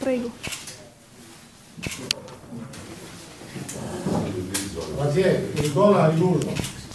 Prego. Grazie, il gol ha ridurto.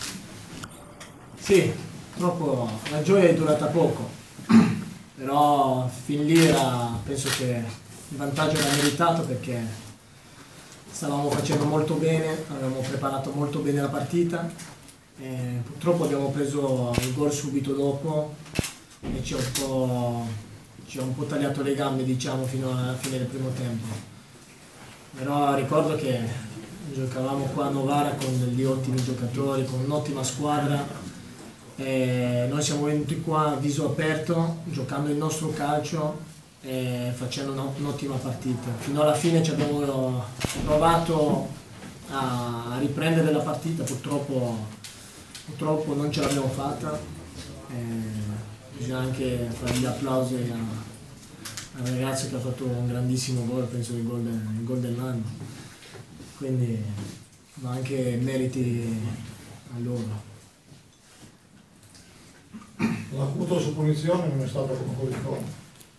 Sì, purtroppo la gioia è durata poco, però fin lì penso che il vantaggio era meritato perché stavamo facendo molto bene, avevamo preparato molto bene la partita e purtroppo abbiamo preso il gol subito dopo e ci ha un po' tagliato le gambe, diciamo, fino alla fine del primo tempo. Però ricordo che giocavamo qua a Novara con degli ottimi giocatori, con un'ottima squadra e noi siamo venuti qua a viso aperto, giocando il nostro calcio e facendo un'ottima partita. Fino alla fine ci abbiamo provato a riprendere la partita, purtroppo non ce l'abbiamo fatta. Bisogna anche fare gli applausi al ragazzo che ha fatto un grandissimo gol, penso il gol dell'anno, quindi ma anche meriti a loro. L'acuto su punizione non è stato come quello di Como.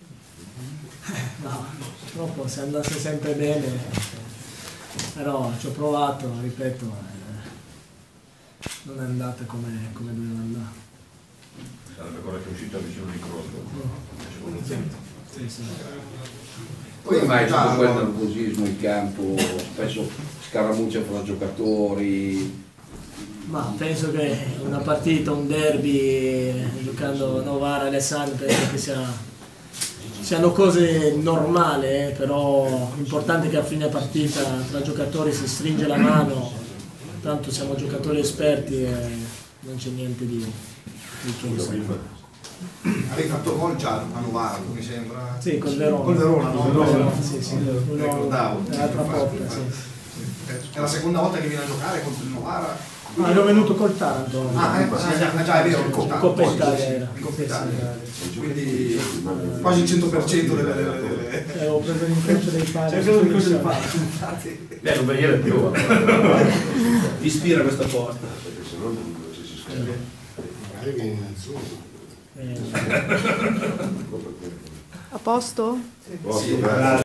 No, purtroppo se andasse sempre bene, però ci ho provato, ripeto, non è andata come doveva andare. Sarebbe ancora che uscito vicino di cross. Sì. Come mai tutto quel nervosismo in campo, spesso scaramucce fra giocatori? Ma penso che una partita, un derby, giocando a Novara e Alessandro, penso che siano cose normali, però l'importante è che a fine partita tra giocatori si stringe la mano, tanto siamo giocatori esperti e non c'è niente di che. Avevi fatto gol già a Novara, mi sembra. Sì, col Verona. Col Verona, no? Sì, Ricordavo. L'altra porta, sì. È la seconda volta che viene a giocare contro il Novara. Ero venuto col Taranto. Già è vero, il Coppa Italia era. Quindi quasi il 100% delle... Avevo preso l'incrocio dei pali. Non venire più. Ispira questa porta. Perché sennò non si scherza. Magari viene innanzitutto. A posto? Sì.